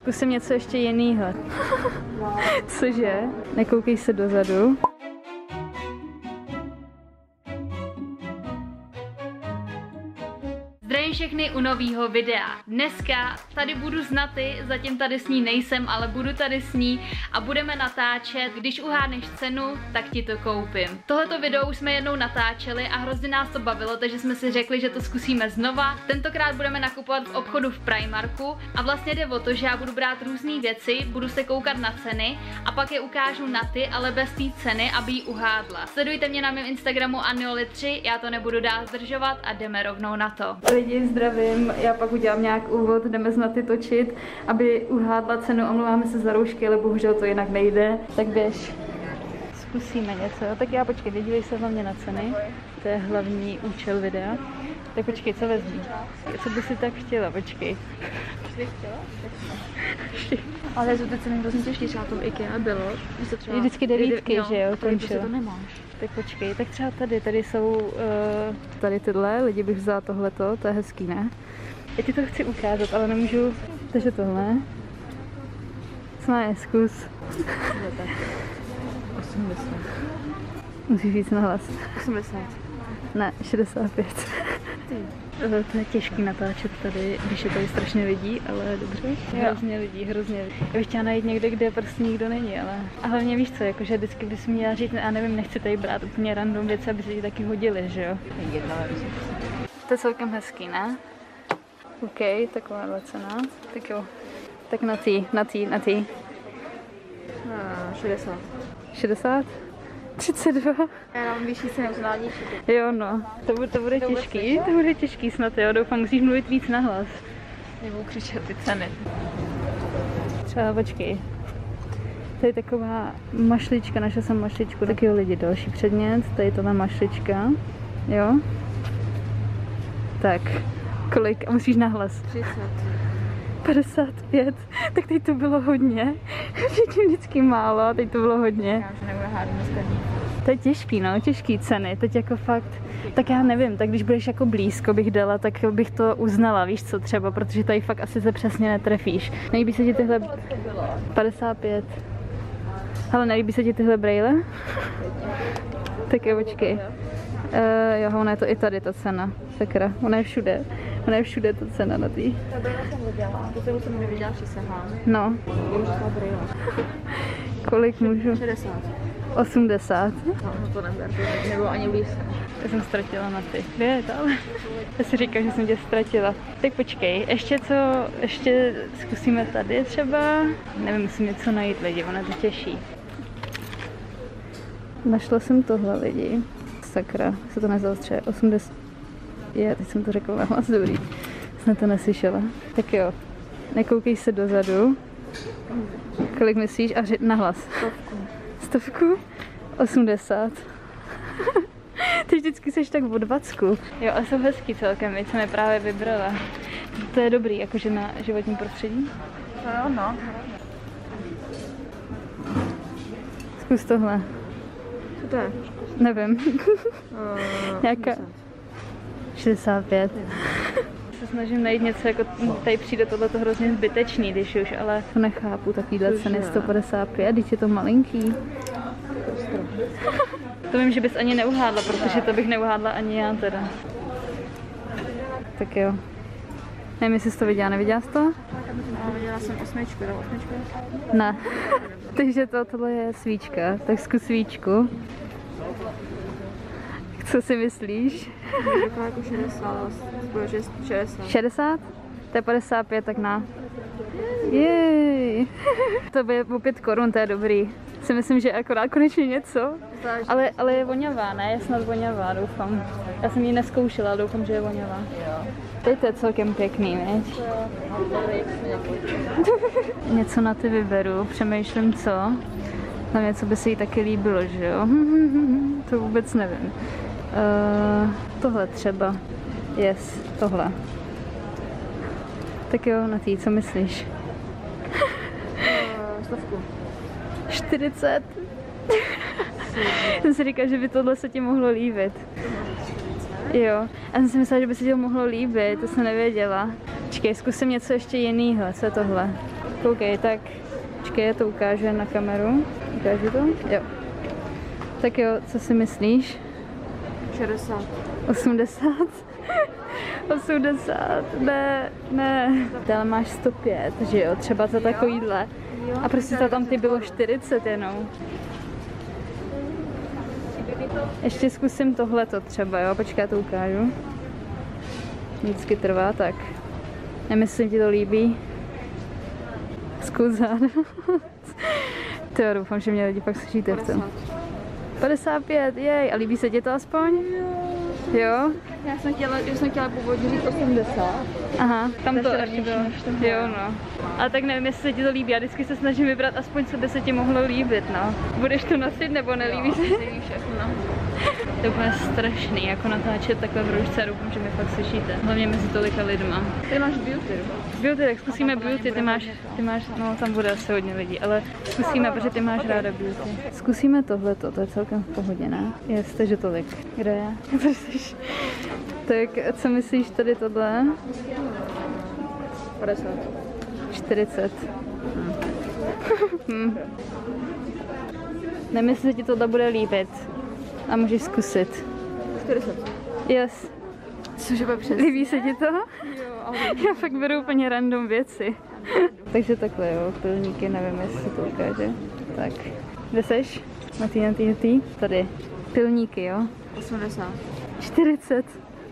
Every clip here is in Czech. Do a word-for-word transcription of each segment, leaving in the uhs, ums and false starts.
zkusím něco ještě jinýho. Cože? Nekoukej se dozadu. Zdravím všechny u nového videa. Dneska tady budu s Naty, zatím tady s ní nejsem, ale budu tady s ní a budeme natáčet. Když uhádneš cenu, tak ti to koupím. Tohleto video už jsme jednou natáčeli a hrozně nás to bavilo, takže jsme si řekli, že to zkusíme znova. Tentokrát budeme nakupovat v obchodu v Primarku a vlastně jde o to, že já budu brát různé věci, budu se koukat na ceny a pak je ukážu Naty, ale bez té ceny, aby ji uhádla. Sledujte mě na mém Instagramu Anioli tři, já to nebudu dál zdržovat a jdeme rovnou na to. Lidi, zdravím, já pak udělám nějak úvod, jdeme s Naty točit, aby uhádla cenu, omlouváme se za roušky, ale bohužel to jinak nejde, tak běž. Zkusíme něco, tak já počkej, dívej se hlavně na ceny, to je hlavní účel videa. Tak počkej, co vezmi? Co by si tak chtěla, počkej. Co by chtěla? Ale jsou ty ceny hrozně těžké, třeba to v IKEA bylo. Třeba vždycky devítky, no, že jo, končilo. To nemáš. Tak počkej, tak třeba tady, tady jsou uh, tady tyhle, lidi bych vzala tohleto, to je hezký, ne? Já ti to chci ukázat, ale nemůžu, takže tohle. Co má je, zkus. osmdesát. Musíš víc nahlas. osmdesát. Ne, šedesát pět. To je těžký natáčet tady, když je tady strašně lidí, ale dobře. Hrozně lidí, hrozně lidí. Já bych chtěla najít někde, kde prostě nikdo není, ale... A hlavně víš co, jakože vždycky bys měla říct, já nevím, nechci tady brát úplně random věci, aby se ti taky hodily, že jo? Jedna, to je celkem hezký, ne? OK, takováhle cena. Tak jo. Tak na tý, na tý, na tý. šedesát. šedesát? třicet dva. Já mám vyšší cenu, to nádější. Jo no, to bude, to bude to těžký, to bude těžký snad, jo, doufám, musíš mluvit víc nahlas. Nebo křičet ty ceny. Třeba počkej. To je taková mašlička, našla jsem mašličku, tak jo lidi, další předmět, tady tohle mašlička, jo. Tak, kolik, a musíš nahlas. třicet. padesát pět, tak teď to bylo hodně, předtím vždycky málo, a teď to bylo hodně. Já už nebudu hádat dneska. To je těžký, no, těžký ceny, teď jako fakt, tak já nevím, tak když budeš jako blízko bych dala, tak bych to uznala, víš co třeba, protože tady fakt asi se přesně netrefíš. Nelíbí se ti tyhle padesát pět. Hele, nelíbí se ti tyhle brejle? Tak jo, počkej. Uh, jo, ona je to i tady ta cena, sakra, ona je všude. Ona je všude ta cena na tý. Ta brýle jsem viděla, to jsem jsem neviděla přísahám. No. Kolik můžu? šedesát. osmdesát. No, no to neber, to nebylo ani blízko. Já jsem ztratila na ty. Kde je to ale? Já si říkám, že jsem tě ztratila. Tak počkej, ještě co, ještě zkusíme tady třeba. Nevím, musím něco najít lidi, ono to těší. Našla jsem tohle lidi. Sakra, se to nezaostře. osmdesát. Je, teď jsem to řekla na hlas, dobrý. Jsem to neslyšela. Tak jo, nekoukej se dozadu. Kolik myslíš? A ři- nahlas. Stovku. Stovku? osmdesát. Ty vždycky seš tak v odvacku. Jo, a jsou hezký celkem, víc jsem je právě vybrala. To je dobrý, jakože na životním prostředí. No jo, no. Zkus tohle. Co to je? Nevím. Uh, Nějaká... šedesát pět. Se snažím najít něco, jako tady přijde tohleto hrozně zbytečný, když už, ale to nechápu, takovýhle ceny sto padesát pět, když je to malinký. To vím, že bys ani neuhádla, protože to bych neuhádla ani já teda. Tak jo. Nevím, jestli jsi to viděla, neviděla jsi to? No, viděla jsem osmičku, nebo osmičku? Ne. Takže to, tohle je svíčka, tak zkus svíčku. Co si myslíš? Taková jako šedesát, šedesát. šedesát? To je padesát pět, tak na. Jej. To bude o pět korun, to je dobrý. Si myslím, že akorát konečně něco. Ale, ale je voňavá, ne? Je snad voňavá, doufám. Já jsem ji neskoušela, doufám, že je voňavá. Teď to je celkem pěkný, viď? Něco na ty vyberu, přemýšlím co. Na něco by se jí taky líbilo, že jo? To vůbec nevím. Uh, tohle třeba. Yes, tohle. Tak jo, na tý, co myslíš? Stovku. čtyřicet. Jsem si říkala, že by tohle se ti mohlo líbit. Jo, já jsem si myslela, že by se ti to mohlo líbit, to jsem nevěděla. Počkej, zkusím něco ještě jinýho, co je tohle? Koukej, tak počkej, já to ukážu na kameru. Ukážu to? Jo. Tak jo, co si myslíš? šedesát. osmdesát? osmdesát, ne, ne. Tady máš sto pět, že jo, třeba za takovýhle. A prostě to tam ty bylo čtyřicet jenom. Ještě zkusím tohleto třeba, jo, počkej, já to ukážu. Vždycky trvá, tak. Nemyslím, ti to líbí. Zkus záda. To jo, doufám, že mě lidi pak slyšíte v tom. padesát pět, jej, a líbí se ti to aspoň? Jo? Já jsem chtěla, já jsem chtěla původně říct osmdesát. Aha, tam to ještě bylo. Jo, no. A tak nevím, jestli se ti to líbí. Já vždycky se snažím vybrat aspoň, co by se ti mohlo líbit, no. Budeš to nosit nebo nelíbí se? Líbí všechno. To je úplně strašný, jako natáčet takhle v roušce a doufám, že mi fakt slyšíte. Hlavně mezi tolika lidma. Ty máš beauty. Beauty, tak zkusíme beauty, ty máš, ty máš, no tam bude asi hodně lidí, ale zkusíme, protože ty máš ráda beauty. Zkusíme tohleto, to je celkem v pohodě, ne? Jest, takže tolik. Kde je? Tak co myslíš tady tohle? padesát. čtyřicet. Hm. hm. Nemyslím, že ti tohle bude líbit. A můžeš zkusit. čtyřicet. Yes. Cože bude přes? Líbí se ti to? Jo, ale... Já fakt beru úplně random věci. Takže takhle jo, pilníky, nevím, jestli se to ukáže. Tak, kde seš? Na tý, na tý, na tý? Tady. Pilníky, jo? osmdesát. čtyřicet.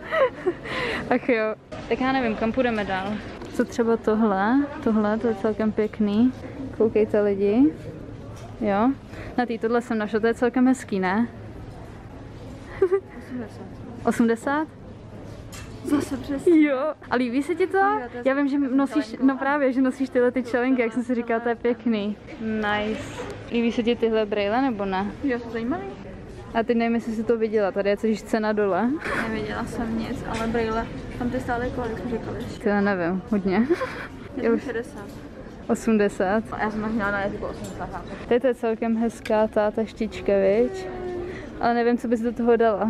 Ach jo. Tak já nevím, kam půjdeme dál. Co třeba tohle? Tohle, to je celkem pěkný. Koukejte lidi. Jo? Na tý, tohle jsem našla, to je celkem hezký, ne? osmdesát. osmdesát? Zase přesně. Jo. A líbí se ti to? Já vím, že nosíš, no právě, že nosíš tyhle ty čelenky, jak jsem si říkala, to je pěkný. Nice. Líbí se ti tyhle brejle nebo ne? Jo, jsou zajímavý. A ty nevím, jestli jsi to viděla, tady je což cena dole. Neviděla jsem nic, ale brýle, tam ty stály kolik jsme říkali. To já nevím, hodně. Je šedesát. osmdesát. A já jsem tak měla na jazyku osmdesát. Tady to je celkem hezká ta, ta štička, viď? Ale nevím, co bys do toho dala.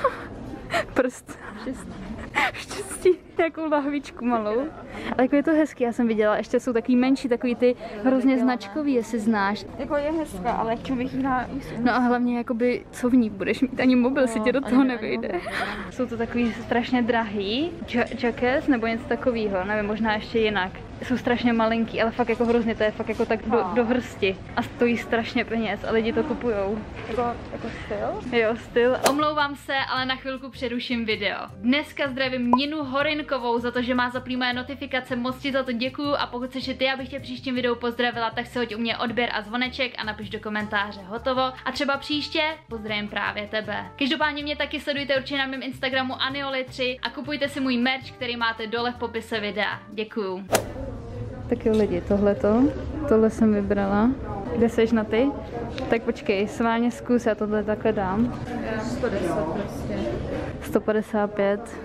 Prst. Štěstí, nějakou lahvičku malou. Ale jako je to hezký, já jsem viděla, ještě jsou takový menší, takový ty hrozně značkový, jestli znáš. Jako je hezká, ale k čemu bych jí dala jíst? No a hlavně jakoby, co v ní budeš mít, ani mobil no, si tě do toho nevejde. Jsou to takový strašně drahý, jacket nebo něco takového, nevím, možná ještě jinak. Jsou strašně malinký, ale fakt jako hrozně, to je fakt jako tak do, do hrsti. A stojí strašně peněz a lidi to kupujou. Jako, jako styl? Jo, styl. Omlouvám se, ale na chvilku přeruším video. Dneska zdravím Ninu Horinkovou za to, že má zaplý moje notifikace, moc ti za to děkuju a pokud chceš i ty, abych tě příštím videu pozdravila, tak si hoď u mě odběr a zvoneček a napiš do komentáře hotovo. A třeba příště pozdravím právě tebe. Každopádně mě taky sledujte určitě na mém Instagramu Anioli tři a kupujte si můj merch, který máte dole v popise videa. Děkuju. Tak jo lidi, tohleto, tohle jsem vybrala. Kde seš na ty? Tak počkej, sváně zkus, já tohle takhle dám. sto deset prostě. sto padesát pět.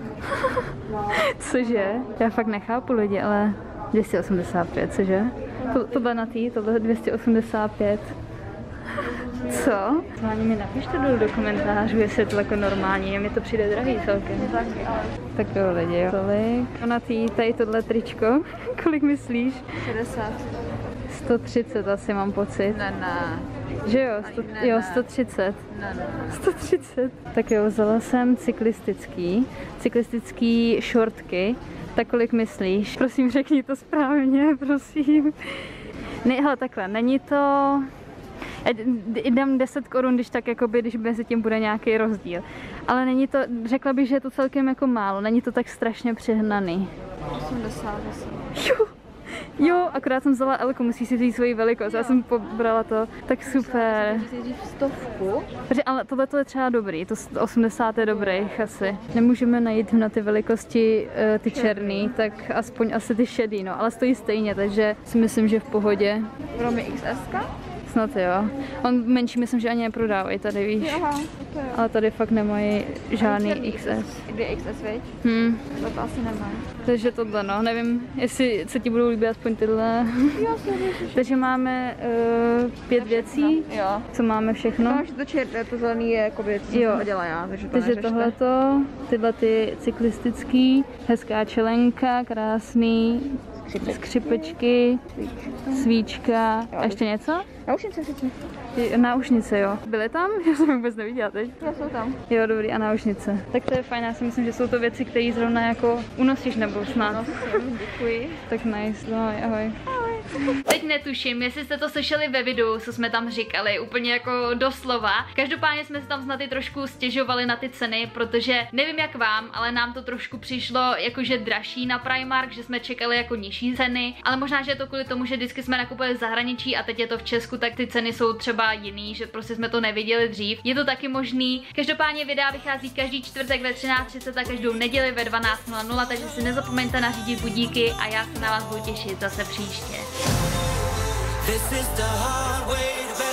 Cože? Já fakt nechápu lidi, ale dvě stě osmdesát pět, cože? To, tohle na tý, tohle dvě stě osmdesát pět. Co? Sváně mi napište dolů do komentářů, jestli je to jako normální, mi to přijde drahý celkem. Tak jo lidi, jo. Tolik. Na tý, tady tohle tričko, kolik myslíš? šedesát. sto třicet asi mám pocit. Ne, ne. Že jo, sto, ne, jo, ne. sto třicet. Ne, ne. sto třicet. Tak jo, vzala jsem cyklistický, cyklistický šortky. Tak kolik myslíš? Prosím, řekni to správně, prosím. Ne, hele, takhle, není to... Já dám deset korun, když tak jakoby, když mezi tím bude nějaký rozdíl. Ale není to, řekla bych, že je to celkem jako málo, není to tak strašně přehnaný. osmdesát. Jo, jo, akorát jsem vzala Elku, musí si říct svoji velikost, já jsem pobrala to, tak super. Stovku. Ale tohle je třeba dobrý, to osmdesát je dobrých asi. Nemůžeme najít na ty velikosti uh, ty černý, tak aspoň asi ty šedý, no, ale stojí stejně, takže si myslím, že v pohodě. Pro mě X S ka? Snad jo. On menší myslím, že ani neprodávají tady, víš. Aha, to jo. Ale tady fakt nemají žádný X S. Dvě X S, veď? Hmm. To, to asi nemají. Takže tohle, no. Nevím, jestli se ti budou líbit aspoň tyhle. Jo, Takže máme uh, pět věcí. Jo. Co máme všechno? No, to černé, to zelený je jakoby, co jo. jsem hodila já, takže to Takže neřešte. tohleto, tyhle ty cyklistický, hezká čelenka, krásný, skřipečky, svíčka a ještě něco? Náušnice sice. Náušnice, jo. Byly tam? Já jsem vůbec neviděla teď. Já jsou tam. Jo, dobrý, a náušnice. Tak to je fajn, já si myslím, že jsou to věci, které zrovna jako unosíš nebo snad. Nosím, děkuji. Tak nice, no, ahoj. Ahoj. Teď netuším, jestli jste to slyšeli ve videu, co jsme tam říkali, úplně jako doslova. Každopádně jsme se tam snad i trošku stěžovali na ty ceny, protože nevím jak vám, ale nám to trošku přišlo jakože dražší na Primark, že jsme čekali jako nižší ceny, ale možná, že je to kvůli tomu, že vždycky jsme nakupovali v zahraničí a teď je to v Česku, tak ty ceny jsou třeba jiný, že prostě jsme to neviděli dřív. Je to taky možný. Každopádně videa vychází každý čtvrtek ve třináct třicet a každou neděli ve dvanáct nula nula, takže si nezapomeňte nařídit budíky a já se na vás budu těšit zase příště. This is the hard way to